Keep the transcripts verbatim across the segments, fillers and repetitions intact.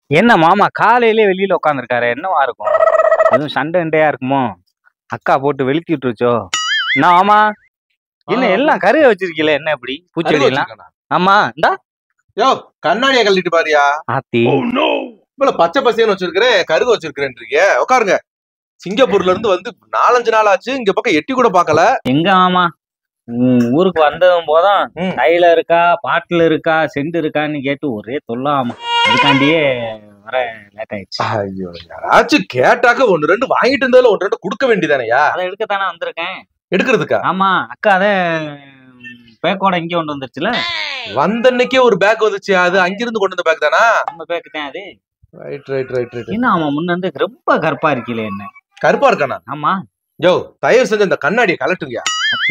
என்ன மாமா காலையிலே வெளியில உட்காந்துருக்காரு, என்னவா இருக்கும்? எதுவும் சண்டை சண்டையா இருக்குமோ? அக்கா போட்டு வெளுத்தி விட்டுருச்சோ? என்ன மாமா, என்ன எல்லாம் கருக வச்சிருக்கீல, என்ன இப்படி பூச்செடி எல்லாம்? ஆமா, இந்தா யோ கண்ணாடியை கழட்டிட்டு பாரியா. ஆத்தி இவ்வளவு பச்சை பசேன்னு வச்சிருக்கிறேன், கருக வச்சிருக்கிறேன்றீங்க. உட்காருங்க. சிங்கப்பூர்ல இருந்து வந்து நாலஞ்சு நாள் ஆச்சு, இங்க பக்கம் எட்டி கூட பாக்கல. எங்க மாமா, ஊருக்கு வந்ததும் போதும் கையில இருக்கா, பாட்டுல இருக்கா, செண்டு இருக்கான்னு கேட்டு ஒரே தொல்லாமா. அதுக்காண்டியே வர லேட் ஆயிடுச்சு. ஐயோ, யாராச்சும் கேட்டாக்க ஒன்னு ரெண்டு வாங்கிட்டு இருந்தாலும் ஒன்னு ரெண்டு கொடுக்க வேண்டியதானயா? அதை எடுக்கத்தானே வந்திருக்கேன். எடுக்கிறதுக்கா? ஆமா, அக்கா அதை பேக்கோட இங்க கொண்டு வந்துருச்சுல. வந்த அன்னைக்கே ஒரு பேக் வந்துச்சு, அது அங்கிருந்து கொண்டு வந்த பேக் தானா? நம்ம பேக் தான் அது. Right right right right. என்ன ஆமா, முன்ன இருந்து ரொம்ப கருப்பா இருக்கீல, என்ன கருப்பா இருக்கானா? ஆமா. யோ தயவு செஞ்சு அந்த கண்ணாடியை கலட்டுங்க.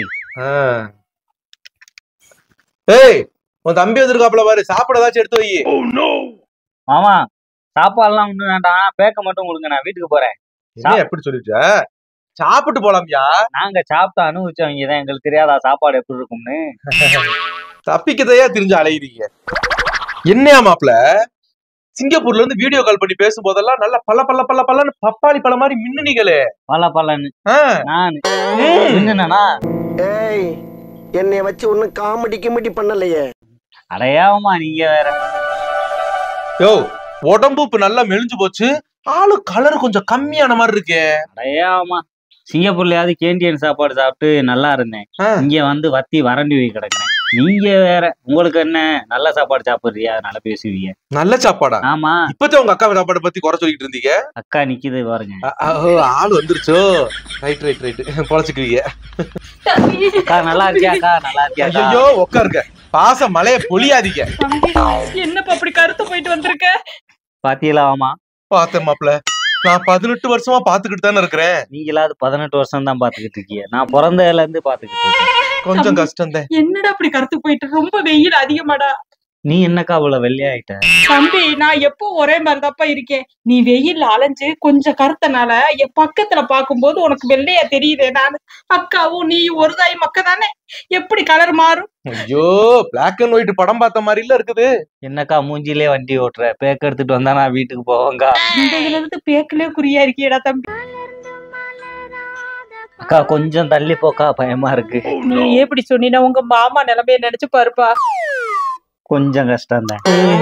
ஏய், உன் தம்பி வந்திருக்காப்ல பாரு, சாப்பிட ஏதாச்சும் எடுத்து வை. மாமா சாப்பாடுலாம் ஒண்ணும் வேண்டாம், பேக்க மட்டும் கொடுங்க, நான் வீட்டுக்கு போறேன். எப்படி சொல்லிட்ட? சாப்பிட்டு போலாம்யா. நாங்க சாப்பிட்டு அனுபவிச்சவங்கதான், எங்களுக்கு தெரியாதா சாப்பாடு எப்படி இருக்கும்னு? தப்பிக்கதையா தெரிஞ்சு அலையுறீங்க. என்னையா மாப்ள, சிங்கப்பூர்ல இருந்து வீடியோ கால் பண்ணி பேசும் போதெல்லாம் நல்ல பல்ல பல்ல பல்ல பல்லன்னு பப்பாளி பழ மாதிரி மின்னுனீங்களே. பல்ல பல்லன்னு நான் மின்னுனா? ஏய், என்னைய வச்சு ஒன்னும் காமெடி கிமெடி பண்ணலையே. அடையாவமா நீங்க வேற. யோ உடம்பு இப்ப நல்லா மெலிஞ்சு போச்சு, ஆளு கலர் கொஞ்சம் கம்மியான மாதிரி இருக்கே. அடையாவமா, சிங்கப்பூர்லயாவது கேண்டியன் சாப்பாடு சாப்பிட்டு நல்லா இருந்தேன், இங்க வந்து வத்தி வறண்டி போய் கிடக்குறேன். நீங்க வேற, உங்களுக்கு என்ன நல்ல சாப்பாடு சாப்பிடுறியா, நல்லா பேசுவீங்க. நல்ல சாப்பாடா? ஆமா. இப்பதான் உங்க அக்கா சாப்பாடு பத்தி குறை சொல்லிட்டு இருந்தீங்க. அக்கா நிக்குது பாருங்க. ஆளு வந்துருச்சோ. ரைட் ரைட் ரைட், பொழைச்சுக்குவீங்க. அக்கா நல்லா இருக்கியா? அக்கா நல்லா இருக்கியா? ஐயோ உட்காருங்க, பாச மலைய பொழியாதீங்க. என்னப்பா அப்படி கருத்து போயிட்டு வந்திருக்க? பாத்தீங்களா? ஆமா பார்த்தேன் மாப்ள, நான் பதினெட்டு வருஷமா பாத்துக்கிட்டு தானே இருக்கிறேன். நீங்களாவது பதினெட்டு வருஷம் தான் பாத்துக்கிட்டு இருக்கீங்க, நான் பிறந்ததுல இருந்து பாத்துக்கிட்டு இருக்கேன். கொஞ்சம் கஷ்டம் தான். என்னடா அப்படி கருத்து போயிட்டு? ரொம்ப வெயில் அதிகமாடா. நீ என்னக்கா அவ்வளவு வெள்ளையாயிட்ட? தம்பி, நான் எப்போ ஒரே மாதிரிதாப்பா இருக்கேன். நீ வெயில் அலைஞ்சு கொஞ்சம் கருத்தனால என் பக்கத்துல பாக்கும்போது உனக்கு வெள்ளையா தெரியுதே. நான் அக்காவும் நீ ஒரு தாய் மக்க தானே, எப்படி கலர் மாறும்? ஐயோ, பிளாக் அண்ட் ஒயிட் படம் பார்த்த மாதிரி இல்ல இருக்குது. என்னக்கா மூஞ்சிலே வண்டி ஓட்டுற? பேக் எடுத்துட்டு வந்தா நான் வீட்டுக்கு போவாங்க. இந்த இதுல இருந்து பேக்கிலே குறியா இருக்கியடா தம்பி. அக்கா கொஞ்சம் தள்ளி போக்கா, பயமா இருக்கு. நீ எப்படி சொன்னீனா உங்க மாமா நிலைமைய நினைச்சு பாருப்பா. கொஞ்சம் கஷ்டம் தான்.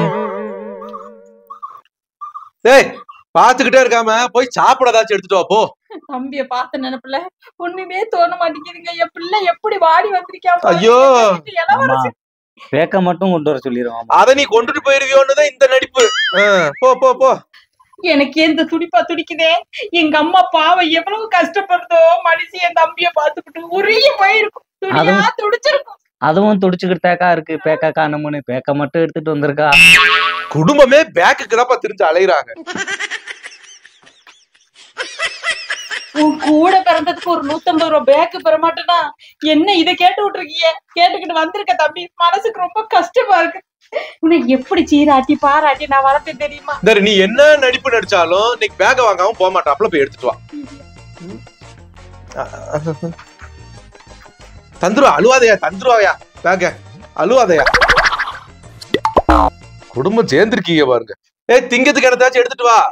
ஏய், பாத்துக்கிட்டே இருக்காம போய் சாப்பிட ஏதாச்சும் எடுத்துட்டு வா போ. தம்பிய பார்த்த நினைப்புல ஒண்ணுமே தோண மாட்டேங்குதுங்க. என் பிள்ளை எப்படி வாடி வந்திருக்கா. ஐயோ, பேக்க மட்டும் கொண்டு வர சொல்லிடுவோம். அத நீ கொண்டுட்டு போயிருவியோன்னுதான் இந்த நடிப்பு. போ போ போ. எனக்கு இந்த துடிப்பா துடிக்குதே. எங்க அம்மா பாவம் எவ்வளவு கஷ்டப்படுதோ, மனுஷி என் தம்பிய பாத்துக்கிட்டு உரிய போயிருக்கும், துடியா துடிச்சிருக்கும். அதுவும் துடிச்சுக்கிட்டாக்கா இருக்கு. பேக்கா காணும்னு பேக்க மட்டும் எடுத்துட்டு வந்திருக்கா. குடும்பமே பேக்குக்கு தான் திரிஞ்சு அலையுறாங்க. உன் கூட பிறந்ததுக்கு ஒரு நூத்தம்பது ரூபாய் பேக்கு பெற மாட்டேனா என்ன? இதை கேட்டு விட்டுருக்கீங்க, கேட்டுக்கிட்டு வந்திருக்க தம்பி. மனசுக்கு ரொம்ப கஷ்டமா இருக்கு. உன்னை எப்படி சீராட்டி பாராட்டி நான் வளர்த்தேன் தெரியுமா? நீ என்ன நடிப்பு நடிச்சாலும் இன்னைக்கு பேக்க வாங்காம போக மாட்டாப்ல, போய் எடுத்துட்டு வா. தந்துருவா, அழுவாதையா, தந்துருவாயா பேக்க, அழுவாதையா. குடும்பம் சேர்ந்திருக்கீங்க பாருங்க. ஏ, திங்கத்துக்கு இடத்தாச்சும் எடுத்துட்டு வா.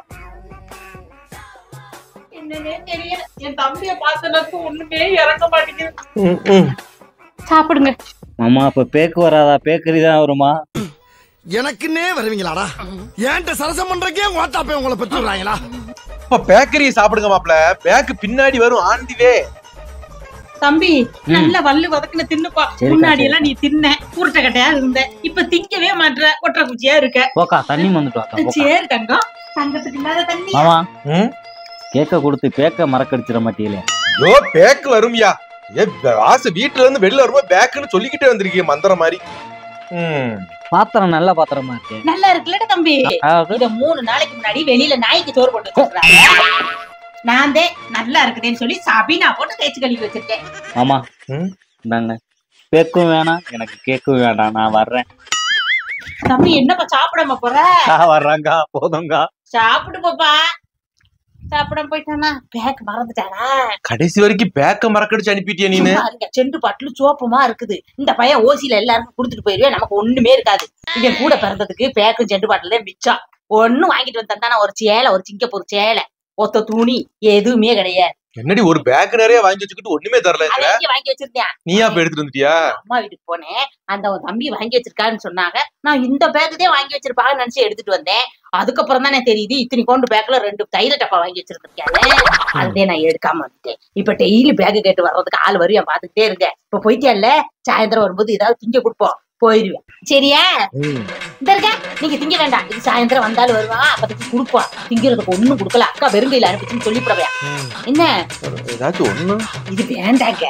என்னன்னே தெரியல, என் தம்பிய பார்த்தனக்கு ஒண்ணுமே இறங்க மாட்டேங்குது. சாப்பிடுங்க மாமா. அப்ப பேக்கு வராதா? பேக்கரி தான் வருமா? எனக்குன்னே வருவீங்களாடா? ஏன்ட்ட சரசம் பண்றக்கே ஓட்டாப்பே உங்களை பெற்று விடுறாங்களா? இப்ப பேக்கரியை சாப்பிடுங்க மாப்ள, பேக்கு பின்னாடி வரும் ஆண்டிவே. தம்பி, நல்ல வல்லு வதக்குன தின்னுப்பா. முன்னாடி எல்லாம் நீ தின்ன உருட்டை கட்டையா இருந்த, இப்ப திங்கவே மாட்ற, ஒற்றை குச்சியா இருக்க. போக்கா, தண்ணி வந்துட்டு வாக்கா. சரி தங்கம், தங்கத்துக்கு இல்லாத தண்ணி. மாமா, கேக்க கொடுத்து பேக்க மறக்கடிச்சிட மாட்டீங்களே. ஐயோ, பேக்கு வரும்யா. ஏ, ஆசை வீட்டுல இருந்து வெளில வரும்போது பேக்குன்னு சொல்லிக்கிட்டே வந்திருக்கீங்க மந்திர மாதிரி. பாத்திரம் நல்ல பாத்திரமா இருக்கு. நல்லா இருக்குல்ல தம்பி? இத மூணு நாளைக்கு முன்னாடி வெளியில நாய்க்கு சோறு போட்டு வச்சிருக்காங்க. நான் தே நல்லா இருக்குதுன்னு சொல்லி சபினா போட்டு தேய்ச்சி கழுவி வச்சிருக்கேன். ஆமா, இந்தாங்க. பேக்கும் வேணாம், எனக்கு கேக்கும் வேண்டாம், நான் வர்றேன். தம்பி, என்னப்பா சாப்பிடாம போற? வர்றாங்க, போதுங்க. சாப்பிட்டு போப்பா. சாப்பிடாம போயிட்டானா? பேக் மறந்துட்டானா? கடைசி வரைக்கும் பேக்க மறக்கடிச்சு அனுப்பிட்டியா நீனு? செண்டு பாட்டுல சோப்பமா இருக்குது. இந்த பையன் ஓசியில எல்லாருக்கும் குடுத்துட்டு போயிருவே, நமக்கு ஒண்ணுமே இருக்காது. இவன் கூட பிறந்ததுக்கு பேக்கும் செண்டு பாட்டுல மிச்சம். ஒண்ணும் வாங்கிட்டு வந்தா ஒரு சேலை, ஒரு சிங்கப்பூர் சேலை, ஒத்த துணி எதுவுமே கிடையாது. என்னடி ஒரு பேக் நிறைய வாங்கி வச்சுக்கிட்டு ஒண்ணுமே தரல? வாங்கி வச்சிருந்தேன். நீயா போய் எடுத்துட்டு வந்துட்டியா? அம்மா வீட்டுக்கு போனேன், அந்த தம்பி வாங்கி வச்சிருக்காருன்னு சொன்னாங்க. நான் இந்த பேக் தான் வாங்கி வச்சிருப்பாங்கன்னு நினைச்சு எடுத்துட்டு வந்தேன். அதுக்கப்புறம் தானே தெரியுது இத்தனை கொண்டு பேக்ல ரெண்டு தைல டப்பா வாங்கி வச்சிருக்கேன். அதே நான் எடுக்காம வந்துட்டேன். இப்ப டெய்லி பேக் கேட்டு வர்றதுக்கு ஆள் வரையும் பாத்துக்கிட்டே இருங்க. இப்ப போயிட்டியால, சாயந்தரம் வரும்போது ஏதாவது திங்க கொடுப்போம், போயிருவேன். சரியா? இந்த இருக்க நீங்க திங்க வேண்டாம். இது சாயந்தரம் வந்தாலும் வருவான், அப்பதைக்கு கொடுப்பான். திங்கிறதுக்கு ஒண்ணும் கொடுக்கல, அக்கா வெறுங்கையில அனுப்பிச்சுன்னு சொல்லிவிடவையா? என்ன ஏதாச்சும் ஒண்ணு இது வேண்டாங்க.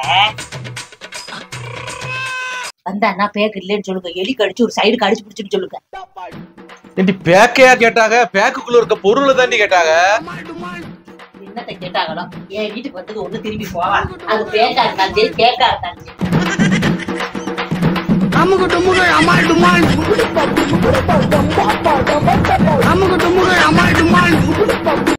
வந்தான்னா பேக் இல்லைன்னு சொல்லுங்க, எலி கடிச்சு ஒரு சைடு கடிச்சு பிடிச்சுன்னு சொல்லுங்க. பேக்கையா கேட்டாங்க? பேக்குக்குள்ள இருக்க பொருளை தாண்டி கேட்டாங்க. என்னத்தை கேட்டாங்களோ? என் வீட்டுக்கு வந்தது ஒண்ணு திரும்பி போவா. அது பேக்கா இருந்தாலும் சரி, கேக்கா இருந்தாலும் சரி. அமுகு டுமுகு அமால் டுமால் அமுகு டுமுகு